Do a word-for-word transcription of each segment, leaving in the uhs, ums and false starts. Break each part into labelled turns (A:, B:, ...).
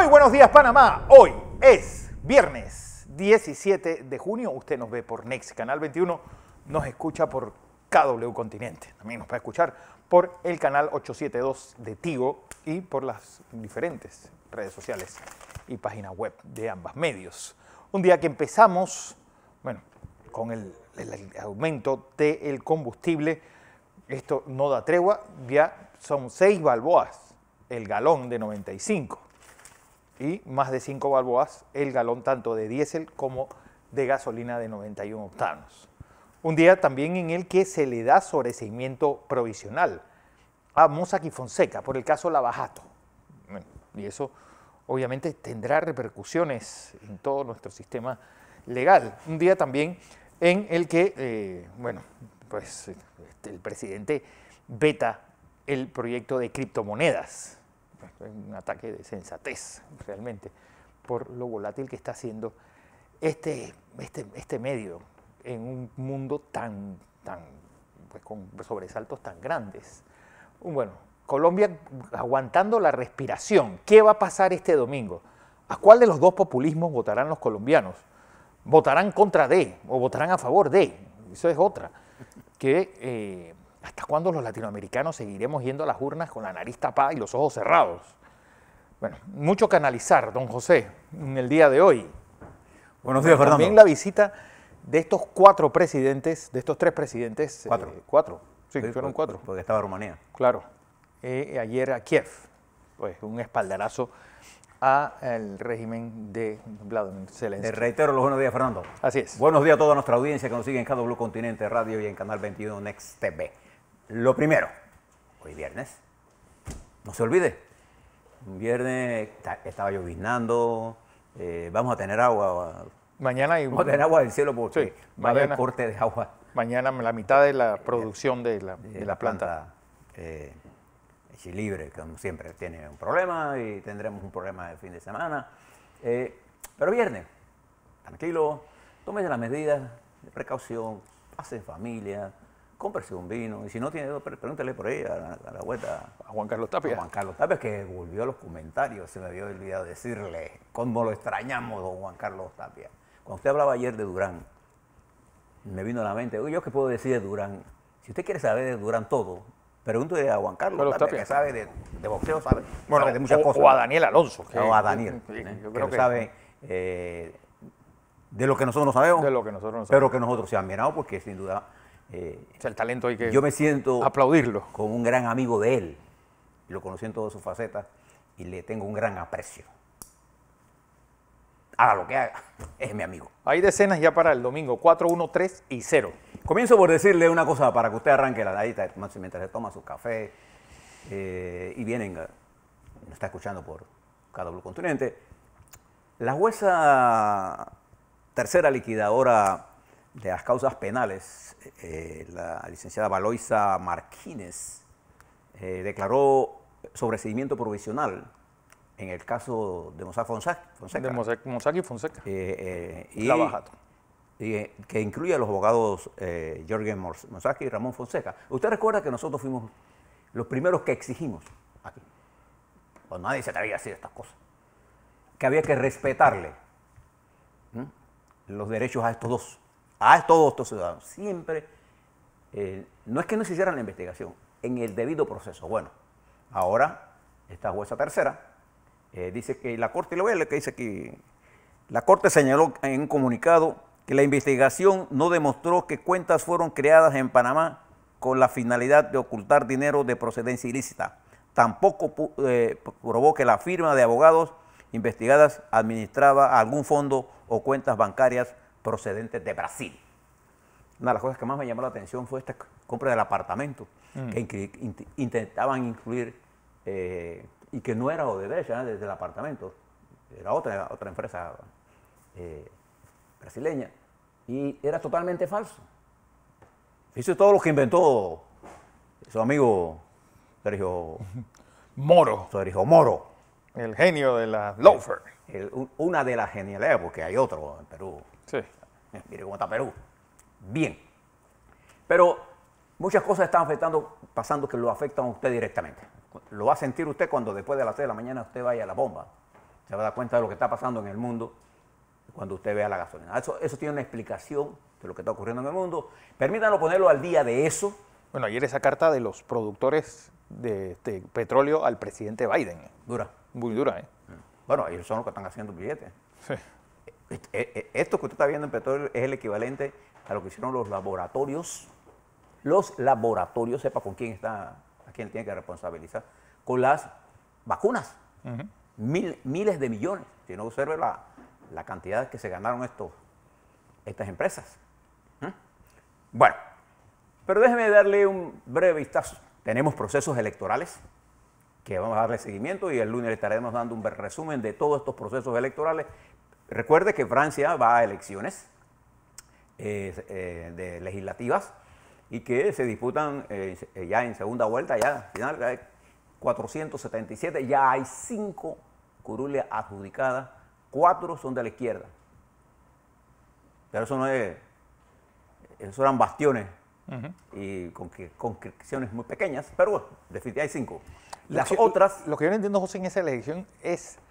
A: buenos días, Panamá. Hoy es viernes diecisiete de junio. Usted nos ve por Next Canal veintiuno, nos escucha por K W Continente. También nos puede escuchar por el canal ochocientos setenta y dos de Tigo y por las diferentes redes sociales y páginas web de ambos medios. Un día que empezamos, bueno, con el, el, el aumento del combustible. Esto no da tregua, ya son seis balboas el galón de noventa y cinco y más de cinco balboas el galón tanto de diésel como de gasolina de noventa y uno octanos. Un día también en el que se le da sobreseimiento provisional a Mossack y Fonseca por el caso Lavajato. Bueno, y eso obviamente tendrá repercusiones en todo nuestro sistema legal. Un día también en el que, eh, bueno, pues este, el presidente veta el proyecto de criptomonedas. Un ataque de sensatez, realmente, por lo volátil que está haciendo este, este, este medio en un mundo tan, tan pues, con sobresaltos tan grandes. Bueno, Colombia aguantando la respiración. ¿Qué va a pasar este domingo? ¿A cuál de los dos populismos votarán los colombianos? ¿Votarán contra de o votarán a favor de? Eso es otra. Que, eh, ¿hasta cuándo los latinoamericanos seguiremos yendo a las urnas con la nariz tapada y los ojos cerrados? Bueno, mucho que analizar, don José, en el día de hoy.
B: Buenos días, Fernando.
A: También la visita de estos cuatro presidentes, de estos tres presidentes.
B: Cuatro.
A: Eh, cuatro, sí,
B: Sí,
A: fueron
B: porque,
A: cuatro.
B: Porque estaba Rumanía.
A: Claro. Eh, ayer a Kiev, pues un espaldarazo al régimen de Vladimir Zelensky.
B: Te reitero los buenos días, Fernando.
A: Así es.
B: Buenos días a toda nuestra audiencia que nos sigue en K W Continente Radio y en Canal veintiuno Next T V. Lo primero, hoy viernes, no se olvide, un viernes está, estaba lloviznando, eh, vamos a tener agua,
A: Mañana hay,
B: vamos a tener agua del cielo porque
A: Sí,
B: va a haber
A: mañana.
B: corte de agua.
A: mañana la mitad de la producción de la, de la planta.
B: Eh, Chilibre, que como siempre tiene un problema y tendremos un problema el fin de semana. Eh, pero viernes, tranquilo, tómese las medidas de precaución, pase en familia, cómprese un vino y si no tiene, pregúntele por ahí a la, a la vuelta
A: A Juan Carlos
B: a
A: Tapia.
B: Juan Carlos Tapia, que volvió a los comentarios, se me había olvidado decirle cómo lo extrañamos, don Juan Carlos Tapia. Cuando usted hablaba ayer de Durán, me vino a la mente, oye, ¿yo qué puedo decir de Durán? Si usted quiere saber de Durán todo, pregúntele a Juan Carlos
A: Carlos
B: Tapia,
A: Tapia.
B: que sabe de, de boxeo, sabe,
A: Bueno,
B: sabe de muchas
A: o,
B: cosas.
A: o a Daniel Alonso. que-
B: O a Daniel,
A: sí,
B: ¿eh?
A: yo
B: que
A: creo
B: lo
A: que
B: sabe eh, de lo que nosotros no sabemos,
A: de lo que nosotros no sabemos.
B: pero que nosotros se han mirado porque sin duda eh,
A: O sea, el talento hay que
B: yo me siento
A: aplaudirlo.
B: como un gran amigo de él. Y lo conocí en todas sus facetas y le tengo un gran aprecio. Haga lo que haga, es mi amigo.
A: Hay decenas ya para el domingo, cuatro, uno, tres y cero.
B: Comienzo por decirle una cosa para que usted arranque la dadita mientras se toma su café eh, y vienen, nos está escuchando por K W Continente. La jueza tercera liquidadora de las causas penales, eh, la licenciada Valoisa Martínez, eh, declaró sobreseimiento provisional en el caso de Mossack Fonseca.
A: De Mossack, Mossack y Fonseca.
B: Eh, eh, y,
A: Lavajato.
B: y, eh, que incluye a los abogados eh, Jorgen Mossack y Ramón Fonseca. Usted recuerda que nosotros fuimos los primeros que exigimos aquí, cuando nadie se atrevía a decir estas cosas, que había que respetarle ¿m? los derechos a estos dos, a estos dos estos ciudadanos. Siempre, eh, no es que no se hiciera la investigación, en el debido proceso. Bueno, ahora esta jueza tercera eh, dice que la Corte, lo voy a leer que dice aquí, la Corte señaló en un comunicado que la investigación no demostró que cuentas fueron creadas en Panamá con la finalidad de ocultar dinero de procedencia ilícita. Tampoco eh, probó que la firma de abogados investigadas administraba algún fondo o cuentas bancarias procedentes de Brasil. Una de las cosas que más me llamó la atención fue esta compra del apartamento, mm. que in, intentaban incluir, eh, y que no era Odebrecht, ¿eh? Desde el apartamento, era otra, otra empresa eh, brasileña, y era totalmente falso. Hizo todo lo que inventó su amigo Sergio
A: Moro.
B: Sergio Moro.
A: El genio de la Loafer.
B: El, el, una de las genialidades, porque hay otro en Perú.
A: Sí.
B: Eh, mire cómo está Perú. Bien. Pero muchas cosas están afectando, pasando que lo afectan a usted directamente. Lo va a sentir usted cuando después de las seis de la mañana usted vaya a la bomba. se va a dar cuenta de lo que está pasando en el mundo cuando usted vea la gasolina. Eso, eso tiene una explicación de lo que está ocurriendo en el mundo. Permítanlo ponerlo al día de eso.
A: Bueno, ayer esa carta de los productores de, de petróleo al presidente Biden.
B: Dura.
A: Muy dura, ¿eh?
B: Bueno, ellos son los que están haciendo billetes.
A: Sí.
B: Esto que usted está viendo en petróleo es el equivalente a lo que hicieron los laboratorios. Los laboratorios, sepa con quién está, a quién tiene que responsabilizar, con las vacunas. Uh-huh. Mil, miles de millones. Si no observe la, la cantidad que se ganaron estos, estas empresas. ¿Mm? Bueno, pero déjeme darle un breve vistazo. Tenemos procesos electorales que vamos a darle seguimiento y el lunes le estaremos dando un resumen de todos estos procesos electorales. Recuerde que Francia va a elecciones eh, eh, de legislativas y que se disputan eh, ya en segunda vuelta, ya al final hay cuatrocientos setenta y siete, ya hay cinco curules adjudicadas, cuatro son de la izquierda. Pero eso no es, eso eran bastiones uh-huh. y con concreciones muy pequeñas, pero bueno, definitivamente hay cinco. Las
A: lo que,
B: otras...
A: Lo que yo no entiendo, José, en esa elección es,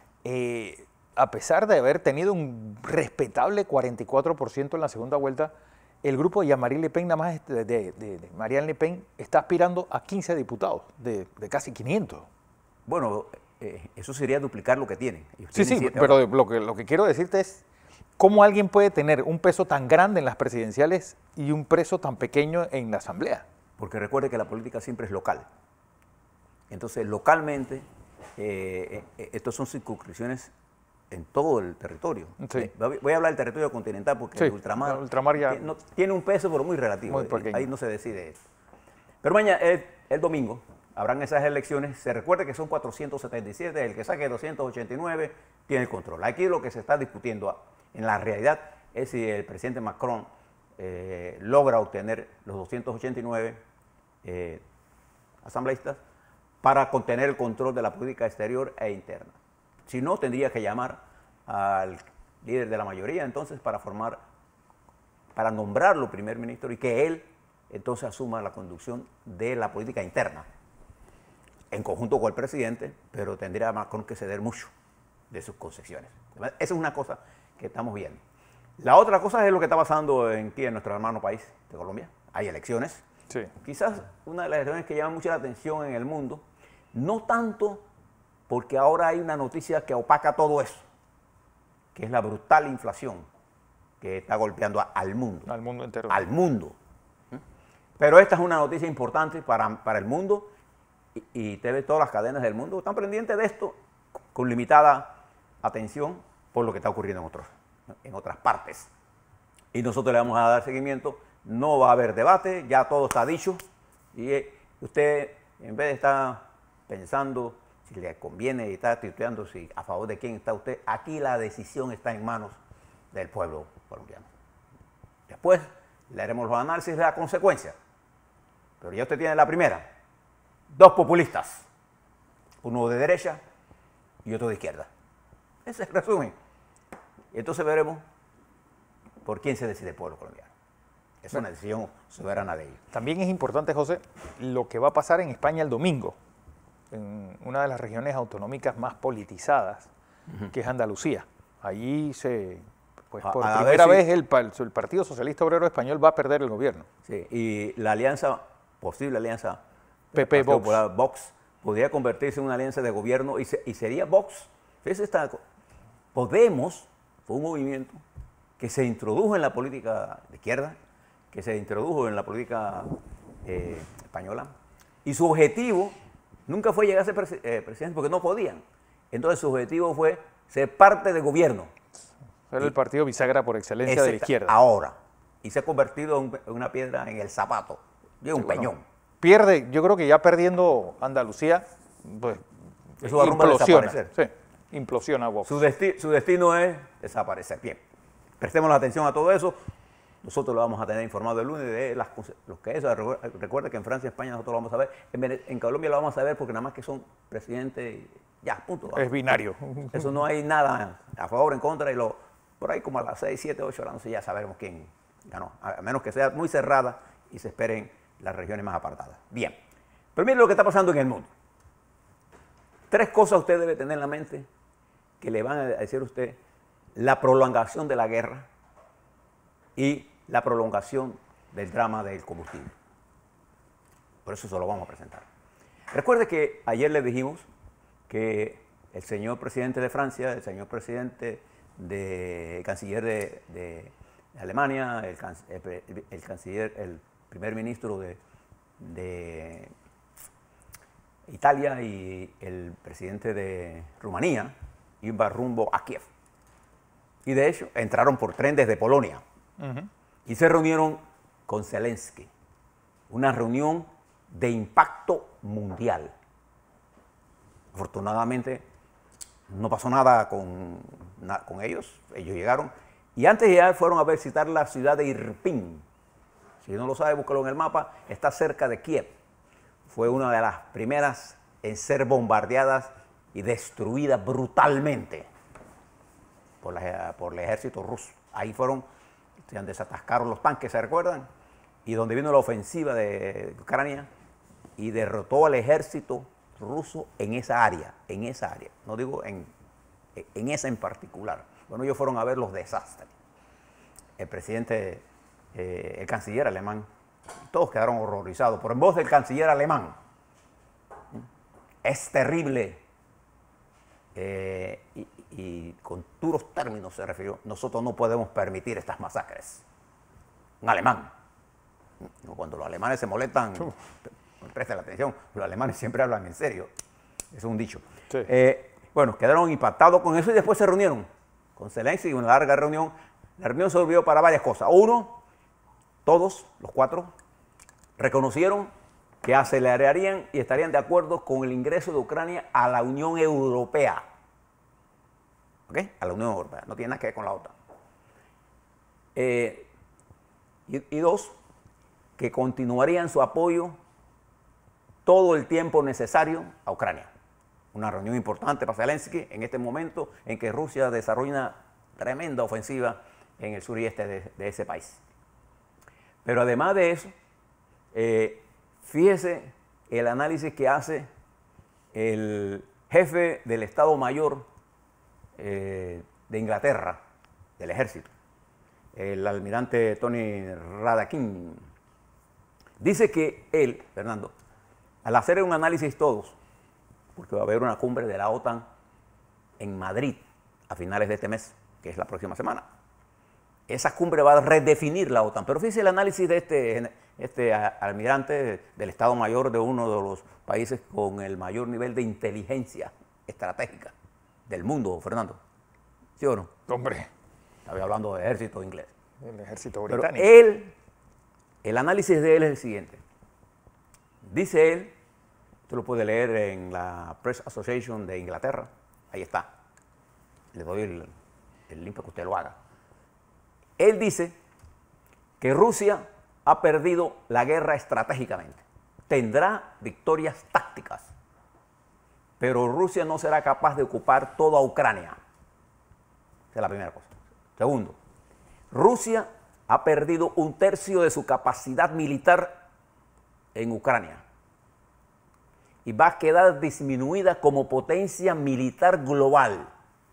A: eh, a pesar de haber tenido un respetable cuarenta y cuatro por ciento en la segunda vuelta, el grupo de Jean-Marie Le Pen, nada más de, de, de, de Marianne Le Pen, está aspirando a quince diputados, de, de casi quinientos.
B: Bueno, eh, eso sería duplicar lo que tienen.
A: Sí, sí, pero de, lo, que, lo que quiero decirte es cómo alguien puede tener un peso tan grande en las presidenciales y un peso tan pequeño en la asamblea.
B: Porque recuerde que la política siempre es local. Entonces, localmente, eh, eh, estos son circunscripciones en todo el territorio. Sí. Eh, voy a hablar del territorio continental porque sí, el ultramar,
A: el ultramar ya...
B: tiene, no, tiene un peso, pero muy relativo.
A: Muy pequeño.
B: Ahí no se decide eso. Pero mañana, el, el domingo, habrán esas elecciones. Se recuerde que son cuatrocientos setenta y siete, el que saque doscientos ochenta y nueve tiene el control. Aquí lo que se está discutiendo en la realidad es si el presidente Macron eh, logra obtener los doscientos ochenta y nueve eh, asambleístas para contener el control de la política exterior e interna. Si no, tendría que llamar al líder de la mayoría entonces para formar, para nombrarlo primer ministro y que él entonces asuma la conducción de la política interna en conjunto con el presidente, pero tendría Macron que ceder mucho de sus concesiones. Esa es una cosa que estamos viendo. La otra cosa es lo que está pasando en, aquí en nuestro hermano país de Colombia. Hay elecciones.
A: Sí.
B: Quizás una de las elecciones que llama mucho la atención en el mundo, no tanto porque ahora hay una noticia que opaca todo eso, que es la brutal inflación que está golpeando a, al mundo.
A: Al mundo entero.
B: Al mundo. Pero esta es una noticia importante para, para el mundo y, y te ves todas las cadenas del mundo están pendientes de esto con limitada atención por lo que está ocurriendo en, otros, en otras partes. Y nosotros le vamos a dar seguimiento. No va a haber debate, ya todo está dicho y usted, en vez de estar pensando si le conviene y está tuiteando si a favor de quién está usted, aquí la decisión está en manos del pueblo colombiano. Después le haremos los análisis de la consecuencia. Pero ya usted tiene la primera. Dos populistas, uno de derecha y otro de izquierda. Ese es el resumen. Y entonces veremos por quién se decide el pueblo colombiano. Es una decisión soberana de ellos.
A: También es importante, José, lo que va a pasar en España el domingo, en una de las regiones autonómicas más politizadas, uh-huh. que es Andalucía. Allí se, pues, por a, a primera ver si... vez el, el Partido Socialista Obrero Español va a perder el gobierno.
B: Sí, y la alianza, posible alianza
A: P P Vox.
B: Vox, podría convertirse en una alianza de gobierno y, se, y sería Vox. Fíjese esta, Podemos fue un movimiento que se introdujo en la política de izquierda, que se introdujo en la política eh, española, y su objetivo nunca fue llegar a ser presi eh, presidente porque no podían. Entonces su objetivo fue ser parte del gobierno.
A: Era el partido bisagra por excelencia de la izquierda.
B: Ahora, y se ha convertido en una piedra en el zapato, y un sí, peñón.
A: Bueno, pierde, yo creo que ya perdiendo Andalucía, pues
B: eso va implosiona, a desaparecer.
A: Sí, implosiona Vox.
B: Su, desti su destino es desaparecer. Bien, prestemos la atención a todo eso. Nosotros lo vamos a tener informado el lunes de las, los que eso. Recuerda que en Francia y España nosotros lo vamos a ver. En, en Colombia lo vamos a ver porque nada más que son presidentes, ya, punto.
A: Es binario.
B: Eso no hay nada a favor o en contra. Y lo, por ahí como a las seis, siete, ocho horas, no sé, ya sabremos quién ganó. A menos que sea muy cerrada y se esperen las regiones más apartadas. Bien, pero miren lo que está pasando en el mundo. Tres cosas usted debe tener en la mente que le van a decir a usted la prolongación de la guerra y la prolongación del drama del combustible. Por eso se lo vamos a presentar. Recuerde que ayer le dijimos que el señor presidente de Francia, el señor presidente de el canciller de, de Alemania, el, el, el canciller, el primer ministro de, de Italia y el presidente de Rumanía iban rumbo a Kiev. Y de hecho entraron por tren desde Polonia. Uh-huh. Y se reunieron con Zelensky. Una reunión de impacto mundial. Afortunadamente no pasó nada con, na, con ellos. Ellos llegaron. Y antes de llegar fueron a visitar la ciudad de Irpin. Si no lo sabe, búscalo en el mapa. Está cerca de Kiev. Fue una de las primeras en ser bombardeadas y destruidas brutalmente por, la, por el ejército ruso. Ahí fueron, se desatascaron los tanques, ¿se recuerdan? Y donde vino la ofensiva de Ucrania y derrotó al ejército ruso en esa área, en esa área. No digo en, en esa en particular. Bueno, ellos fueron a ver los desastres. El presidente, eh, el canciller alemán, todos quedaron horrorizados, pero en voz del canciller alemán, es terrible, eh, y, y con duros términos se refirió, nosotros no podemos permitir estas masacres. Un alemán. Cuando los alemanes se molestan, presten la atención, los alemanes siempre hablan en serio. Eso es un dicho. Sí. Eh, bueno, quedaron impactados con eso y después se reunieron con Zelensky, una larga reunión. La reunión se volvió para varias cosas. Uno, todos, los cuatro, reconocieron que acelerarían y estarían de acuerdo con el ingreso de Ucrania a la Unión Europea. ¿Ok? A la Unión Europea. No tiene nada que ver con la OTAN. Eh, y, y dos, que continuarían su apoyo todo el tiempo necesario a Ucrania. Una reunión importante para Zelensky en este momento en que Rusia desarrolla una tremenda ofensiva en el sur y este de, de ese país. Pero además de eso, eh, fíjese el análisis que hace el jefe del Estado Mayor eh, de Inglaterra, del ejército, el almirante Tony Radakin. Dice que él, Fernando, al hacer un análisis todos, porque va a haber una cumbre de la OTAN en Madrid a finales de este mes, que es la próxima semana. Esa cumbre va a redefinir la OTAN. Pero fíjese el análisis de este, este almirante del Estado Mayor de uno de los países con el mayor nivel de inteligencia estratégica del mundo, Fernando. ¿Sí o no?
A: Hombre.
B: Estaba hablando de ejército inglés.
A: El ejército británico.
B: Pero él, el análisis de él es el siguiente. Dice él, usted lo puede leer en la Press Association de Inglaterra, ahí está. Le doy el, el link para que usted lo haga. Él dice que Rusia ha perdido la guerra estratégicamente. Tendrá victorias tácticas, pero Rusia no será capaz de ocupar toda Ucrania. Esa es la primera cosa. Segundo, Rusia ha perdido un tercio de su capacidad militar en Ucrania y va a quedar disminuida como potencia militar global,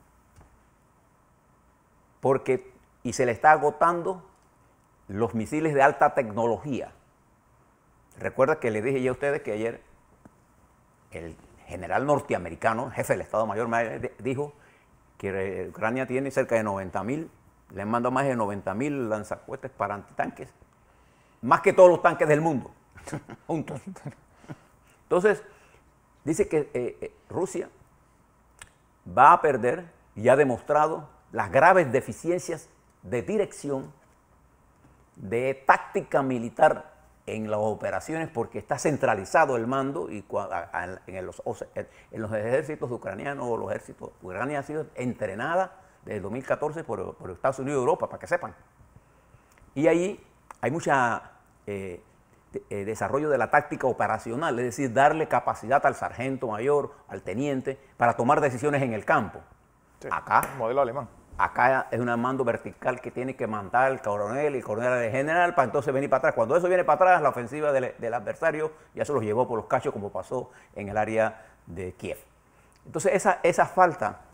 B: porque y se le está agotando los misiles de alta tecnología. Recuerda que le dije ya a ustedes que ayer el general norteamericano, jefe del Estado Mayor, dijo que Ucrania tiene cerca de noventa mil, le han mandado más de noventa mil lanzacohetes para antitanques, más que todos los tanques del mundo, juntos. Entonces, dice que eh, eh, Rusia va a perder y ha demostrado las graves deficiencias de dirección, de táctica militar en las operaciones, porque está centralizado el mando y en los, en los ejércitos ucranianos o los ejércitos Ucrania ha sido entrenada desde el dos mil catorce por, por Estados Unidos y Europa, para que sepan. Y ahí hay mucha eh, de, eh, desarrollo de la táctica operacional, es decir, darle capacidad al sargento mayor, al teniente, para tomar decisiones en el campo.
A: Sí,
B: acá,
A: modelo alemán.
B: Acá es un mando vertical que tiene que mandar el coronel y el coronel el general para entonces venir para atrás. Cuando eso viene para atrás, la ofensiva del, del adversario ya se los llevó por los cachos, como pasó en el área de Kiev. Entonces esa, esa falta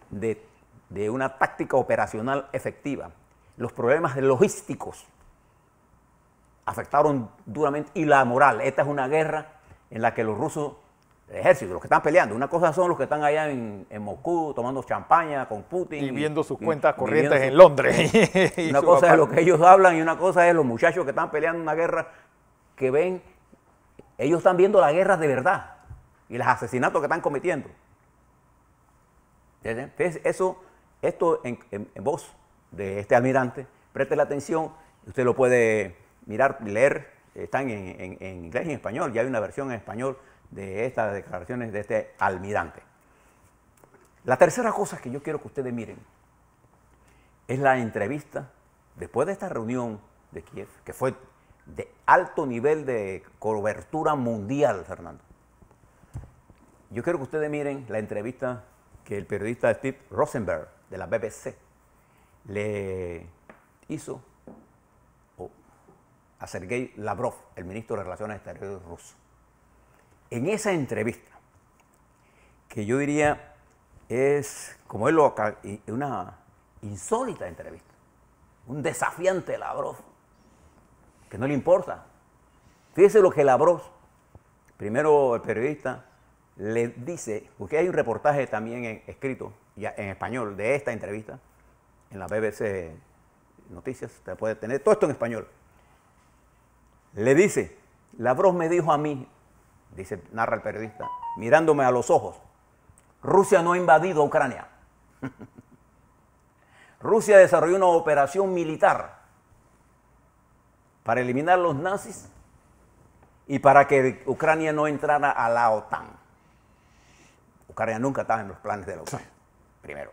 B: de, de una táctica operacional efectiva. Los problemas logísticos afectaron duramente, y la moral. Esta es una guerra en la que los rusos, el ejército, los que están peleando, una cosa son los que están allá en, en Moscú tomando champaña con Putin.
A: Y viendo sus
B: y,
A: cuentas
B: y
A: corrientes
B: su,
A: en Londres.
B: Una cosa es lo que ellos hablan y una cosa es los muchachos que están peleando una guerra que ven, ellos están viendo la guerra de verdad y los asesinatos que están cometiendo. Entonces, eso, esto en, en, en voz de este almirante, preste la atención, usted lo puede mirar, leer, están en, en, en inglés y en español, ya hay una versión en español de estas declaraciones de este almirante. La tercera cosa que yo quiero que ustedes miren es la entrevista después de esta reunión de Kiev, que fue de alto nivel de cobertura mundial, Fernando. Yo quiero que ustedes miren la entrevista que el periodista Steve Rosenberg de la B B C le hizo a Sergei Lavrov, el ministro de Relaciones Exteriores ruso. En esa entrevista, que yo diría es, como él lo acá, una insólita entrevista, un desafiante Lavrov, que no le importa. Fíjese lo que Lavrov, primero el periodista, le dice, porque hay un reportaje también en, escrito ya en español de esta entrevista, en la B B C Noticias, usted puede tener todo esto en español. Le dice, Lavrov me dijo a mí, dice, narra el periodista, mirándome a los ojos, Rusia no ha invadido Ucrania. Rusia desarrolló una operación militar para eliminar a los nazis y para que Ucrania no entrara a la OTAN. Ucrania nunca estaba en los planes de la OTAN, primero.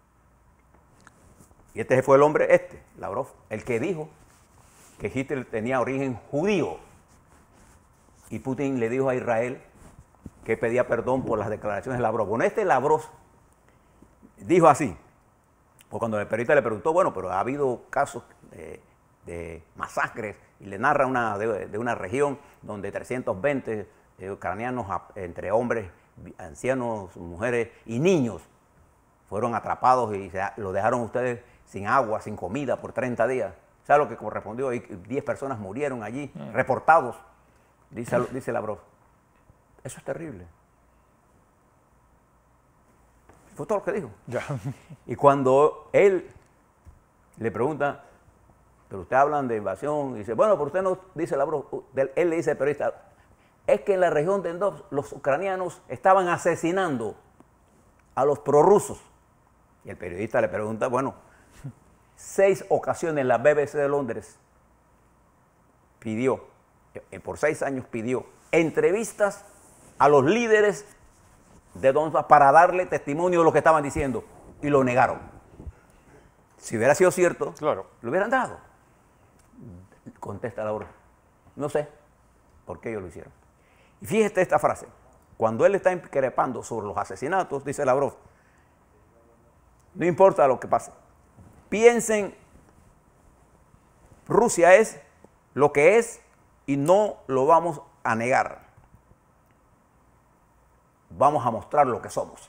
B: Y este fue el hombre, este, Lavrov, el que dijo que Hitler tenía origen judío. Y Putin le dijo a Israel que pedía perdón por las declaraciones de Lavrov. Bueno, este Lavrov dijo así, o cuando el periodista le preguntó, bueno, pero ha habido casos de, de masacres, y le narra una, de, de una región donde trescientos veinte eh, ucranianos, entre hombres, ancianos, mujeres y niños, fueron atrapados y se, lo dejaron ustedes sin agua, sin comida por treinta días. ¿Sabe lo que correspondió? Y diez personas murieron allí, mm. reportados, dice, dice Lavrov. Eso es terrible. Fue todo lo que dijo.
A: Ya.
B: Y cuando él le pregunta, pero ustedes hablan de invasión, y dice, bueno, pero usted no, dice Lavrov, él le dice al periodista, es que en la región de Donbass los ucranianos estaban asesinando a los prorrusos. Y el periodista le pregunta, bueno, seis ocasiones la B B C de Londres pidió, por seis años pidió, entrevistas a los líderes de Donbass para darle testimonio de lo que estaban diciendo, y lo negaron. Si hubiera sido cierto,
A: claro,
B: lo hubieran dado. Contesta Lavrov, no sé por qué ellos lo hicieron. Y fíjate esta frase, cuando él está increpando sobre los asesinatos, dice Lavrov, no importa lo que pase, piensen, Rusia es lo que es y no lo vamos a negar. Vamos a mostrar lo que somos.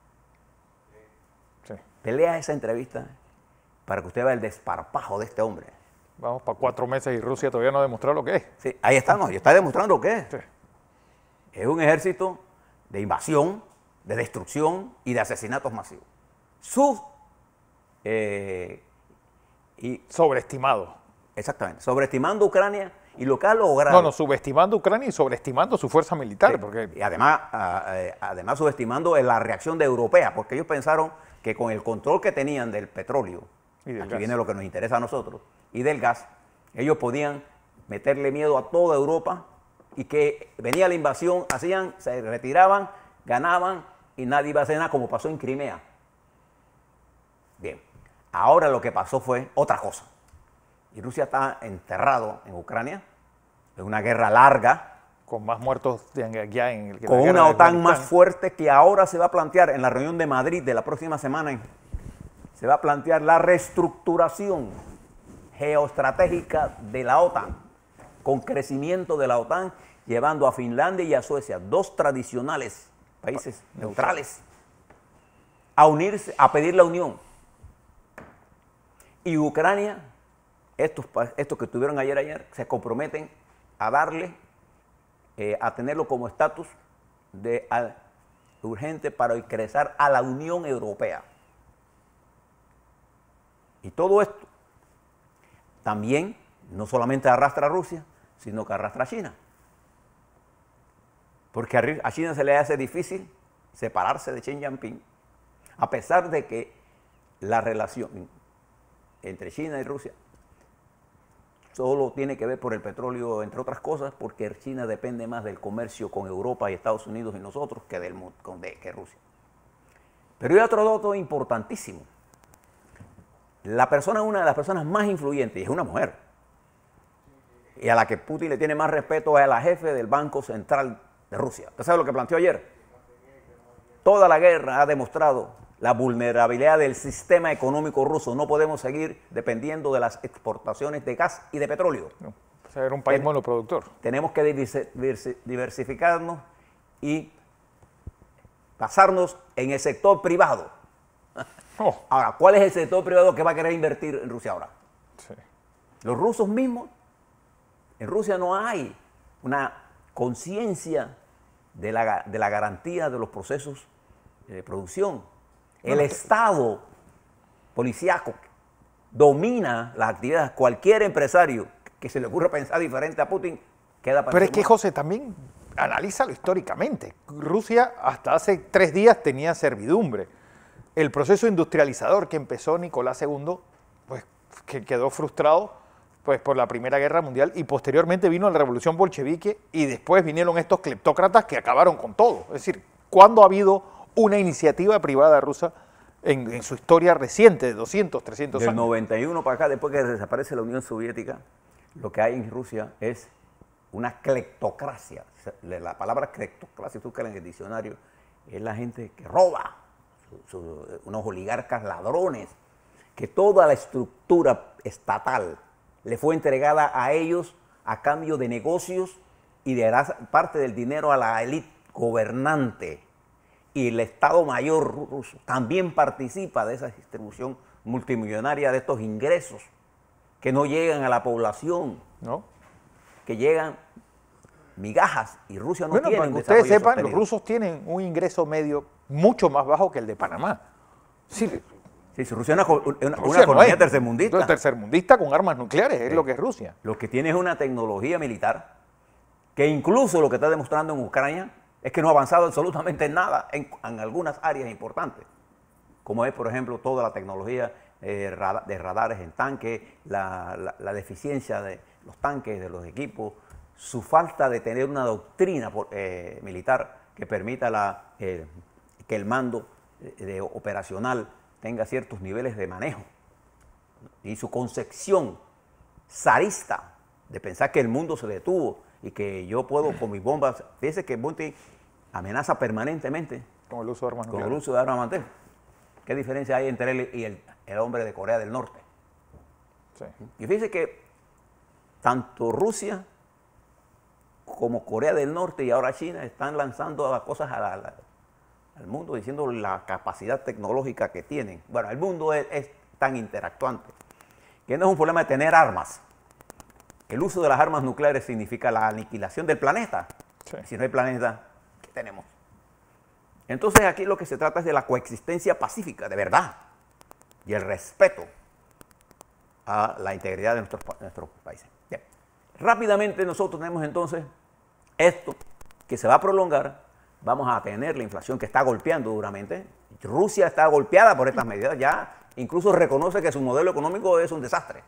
B: Sí. Pelea esa entrevista para que usted vea el desparpajo de este hombre.
A: Vamos para cuatro meses y Rusia todavía no ha demostrado lo que es.
B: Sí, ahí estamos, y está demostrando lo que es. Sí. Es un ejército de invasión, de destrucción y de asesinatos masivos. Su Eh,
A: y sobreestimado.
B: Exactamente, sobreestimando Ucrania y lo que ha logrado.
A: No, no, subestimando Ucrania y sobreestimando su fuerza militar.
B: Sí,
A: porque...
B: Y además, uh, además subestimando la reacción de europea, porque ellos pensaron que con el control que tenían del petróleo, aquí gas. Viene lo que nos interesa a nosotros, y del gas, ellos podían meterle miedo a toda Europa y que venía la invasión, hacían, se retiraban, ganaban y nadie iba a hacer nada, como pasó en Crimea. Bien. Ahora lo que pasó fue otra cosa. Y Rusia está enterrado en Ucrania, en una guerra larga.
A: Con más muertos ya en el
B: Con una OTAN más fuerte que ahora se va a plantear en la reunión de Madrid de la próxima semana. Se va a plantear la reestructuración geoestratégica de la OTAN, con crecimiento de la OTAN, llevando a Finlandia y a Suecia, dos tradicionales países neutrales, a unirse, a pedir la unión. Y Ucrania, estos, estos que estuvieron ayer ayer, se comprometen a darle, eh, a tenerlo como estatus de a, urgente para ingresar a la Unión Europea. Y todo esto también no solamente arrastra a Rusia, sino que arrastra a China. Porque a China se le hace difícil separarse de Xi Jinping, a pesar de que la relación entre China y Rusia solo tiene que ver por el petróleo, entre otras cosas, porque China depende más del comercio con Europa y Estados Unidos y nosotros que, del, de, que Rusia. Pero hay otro dato importantísimo. La persona, una de las personas más influyentes, y es una mujer, y a la que Putin le tiene más respeto, es a la jefe del Banco Central de Rusia. ¿Usted sabe lo que planteó ayer? Toda la guerra ha demostrado la vulnerabilidad del sistema económico ruso. No podemos seguir dependiendo de las exportaciones de gas y de petróleo.
A: No, o sea, era un país
B: Ten,
A: monoproductor.
B: Tenemos que diversificarnos y basarnos en el sector privado. Oh. Ahora, ¿cuál es el sector privado que va a querer invertir en Rusia ahora? Sí. Los rusos mismos. En Rusia no hay una conciencia de la, de la garantía de los procesos de producción. El bueno, Estado policíaco domina las actividades. Cualquier empresario que se le ocurra pensar diferente a Putin queda para.
A: Pero es que, José, también analízalo históricamente. Rusia hasta hace tres días tenía servidumbre. El proceso industrializador que empezó Nicolás segundo, pues que quedó frustrado pues, por la Primera Guerra Mundial y posteriormente vino la Revolución Bolchevique y después vinieron estos cleptócratas que acabaron con todo. Es decir, ¿cuándo ha habido una iniciativa privada rusa en, en su historia reciente de doscientos, trescientos años?
B: Del noventa y uno para acá, después que desaparece la Unión Soviética, lo que hay en Rusia es una cleptocracia. La palabra cleptocracia, tú buscas en el diccionario, es la gente que roba, su, su, unos oligarcas ladrones, que toda la estructura estatal le fue entregada a ellos a cambio de negocios y de parte del dinero a la élite gobernante. Y el Estado Mayor ruso también participa de esa distribución multimillonaria de estos ingresos que no llegan a la población, ¿no? Que llegan migajas y Rusia no
A: bueno,
B: tiene
A: para
B: un
A: que ustedes sepan,
B: sostenido.
A: Los rusos tienen un ingreso medio mucho más bajo que el de Panamá. Sí,
B: sí, sí Rusia es una, una,
A: Rusia
B: una economía
A: no
B: tercermundista.
A: Tercermundista con armas nucleares, es
B: sí.
A: lo que es Rusia.
B: Lo que tiene es una tecnología militar que incluso lo que está demostrando en Ucrania es que no ha avanzado absolutamente en nada en, en algunas áreas importantes, como es, por ejemplo, toda la tecnología eh, de radares en tanques, la, la, la deficiencia de los tanques, de los equipos, su falta de tener una doctrina eh, militar que permita la, eh, que el mando de, de operacional tenga ciertos niveles de manejo, y su concepción zarista de pensar que el mundo se detuvo y que yo puedo con mis bombas. Fíjese que Putin amenaza permanentemente
A: con el uso de armas
B: con
A: nucleares.
B: el uso de armas nucleares. ¿Qué diferencia hay entre él y el, el hombre de Corea del Norte? Sí. Y fíjese que tanto Rusia como Corea del Norte y ahora China están lanzando las cosas a la, a la, al mundo, diciendo la capacidad tecnológica que tienen. Bueno, el mundo es, es tan interactuante que no es un problema de tener armas. El uso de las armas nucleares significa la aniquilación del planeta. Sí. Si no hay planeta, ¿qué tenemos? Entonces aquí lo que se trata es de la coexistencia pacífica, de verdad, y el respeto a la integridad de nuestros, nuestros países. Bien. Rápidamente nosotros tenemos entonces esto que se va a prolongar. Vamos a tener la inflación que está golpeando duramente. Rusia está golpeada por estas medidas, ya incluso reconoce que su modelo económico es un desastre.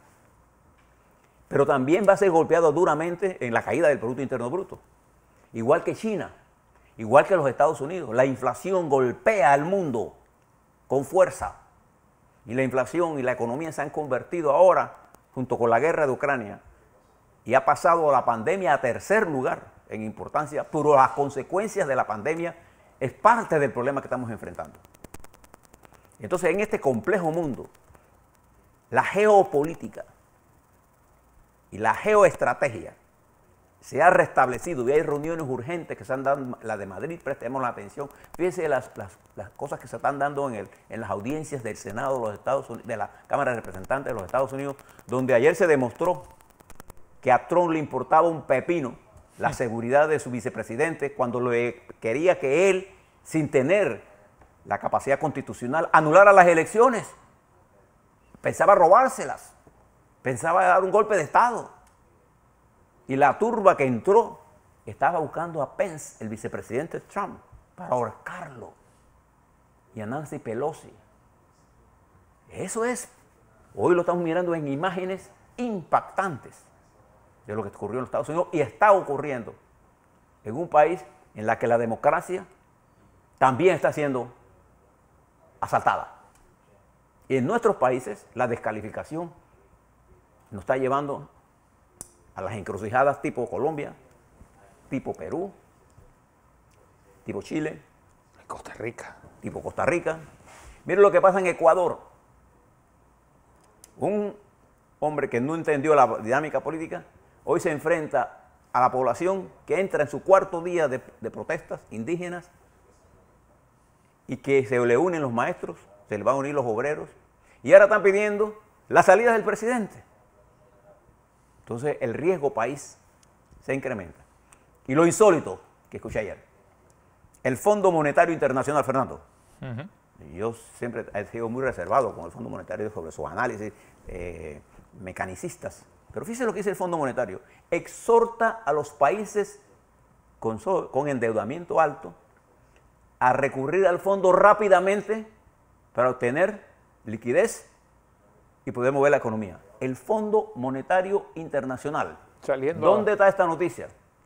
B: Pero también va a ser golpeado duramente en la caída del Producto Interno Bruto. Igual que China, igual que los Estados Unidos. La inflación golpea al mundo con fuerza. Y la inflación y la economía se han convertido ahora, junto con la guerra de Ucrania, y ha pasado la pandemia a tercer lugar en importancia, pero las consecuencias de la pandemia es parte del problema que estamos enfrentando. Entonces, en este complejo mundo, la geopolítica y la geoestrategia se ha restablecido y hay reuniones urgentes que se han dado, la de Madrid, prestemos la atención. Fíjense las, las, las cosas que se están dando en, el, en las audiencias del Senado de los Estados Unidos, de la Cámara de Representantes de los Estados Unidos, donde ayer se demostró que a Trump le importaba un pepino la seguridad de su vicepresidente cuando le quería que él, sin tener la capacidad constitucional, anulara las elecciones. Pensaba robárselas, pensaba dar un golpe de Estado. Y la turba que entró estaba buscando a Pence, el vicepresidente Trump, para ahorcarlo. Y a Nancy Pelosi. Eso es. Hoy lo estamos mirando en imágenes impactantes de lo que ocurrió en los Estados Unidos y está ocurriendo en un país en la que la democracia también está siendo asaltada. Y en nuestros países la descalificación nos está llevando a las encrucijadas tipo Colombia, tipo Perú, tipo Chile,
A: Costa Rica,
B: tipo Costa Rica. Miren lo que pasa en Ecuador. Un hombre que no entendió la dinámica política, hoy se enfrenta a la población que entra en su cuarto día de, de protestas indígenas y que se le unen los maestros, se le van a unir los obreros, y ahora están pidiendo la salida del presidente. Entonces el riesgo país se incrementa. Y lo insólito que escuché ayer, el Fondo Monetario Internacional, Fernando. Uh-huh. Yo siempre he sido muy reservado con el Fondo Monetario sobre sus análisis eh, mecanicistas. Pero fíjense lo que dice el Fondo Monetario. Exhorta a los países con, con endeudamiento alto a recurrir al fondo rápidamente para obtener liquidez y poder mover la economía. El Fondo Monetario Internacional.
A: Saliendo.
B: ¿Dónde está esta noticia?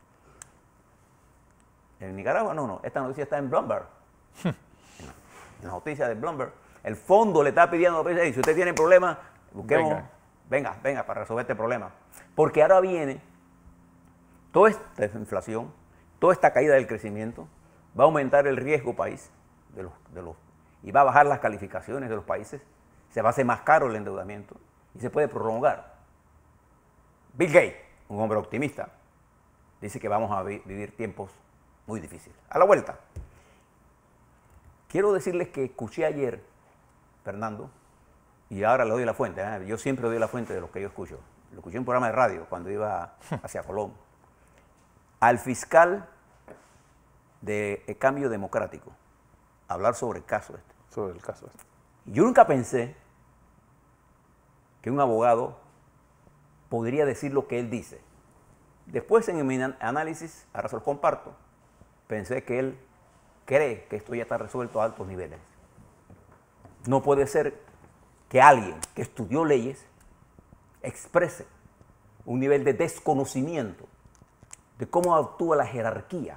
B: ¿En Nicaragua? No, no. Esta noticia está en Bloomberg. En la noticia de Bloomberg. El fondo le está pidiendo a los países, si usted tiene problemas, busquemos, venga. venga, venga, para resolver este problema. Porque ahora viene toda esta inflación, toda esta caída del crecimiento, va a aumentar el riesgo país de los, de los, y va a bajar las calificaciones de los países, se va a hacer más caro el endeudamiento y se puede prolongar. Bill Gates, un hombre optimista, dice que vamos a vi vivir tiempos muy difíciles. A la vuelta, quiero decirles que escuché ayer, Fernando, y ahora le doy la fuente, ¿eh? Yo siempre doy la fuente de lo que yo escucho. Lo escuché en un programa de radio cuando iba hacia Colón. Al fiscal de Cambio Democrático, hablar sobre el caso este.
A: Sobre el caso este.
B: Yo nunca pensé que un abogado podría decir lo que él dice. Después en mi análisis, ahora se los comparto, pensé que él cree que esto ya está resuelto a altos niveles. No puede ser que alguien que estudió leyes exprese un nivel de desconocimiento de cómo actúa la jerarquía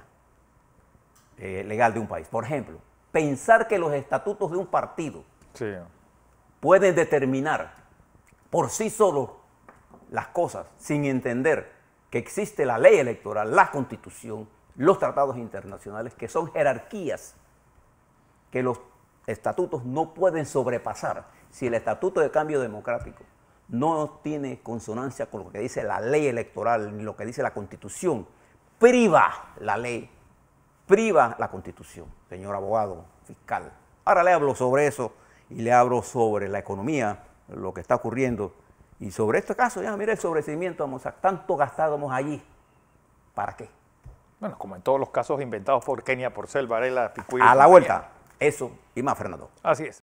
B: eh, legal de un país. Por ejemplo, pensar que los estatutos de un partido
A: sí.
B: pueden determinar por sí solos las cosas sin entender que existe la ley electoral, la Constitución, los tratados internacionales, que son jerarquías que los estatutos no pueden sobrepasar. Si el Estatuto de Cambio Democrático no tiene consonancia con lo que dice la ley electoral ni lo que dice la Constitución, priva la ley, priva la Constitución, señor abogado fiscal. Ahora le hablo sobre eso y le hablo sobre la economía, lo que está ocurriendo. Y sobre este caso, ya mire el sobrecimiento, vamos a tanto gastábamos allí. ¿Para qué?
A: Bueno, como en todos los casos inventados por Kenia Porcel, Varela, Picuí.
B: A la vuelta, eso y más, Fernando.
A: Así es.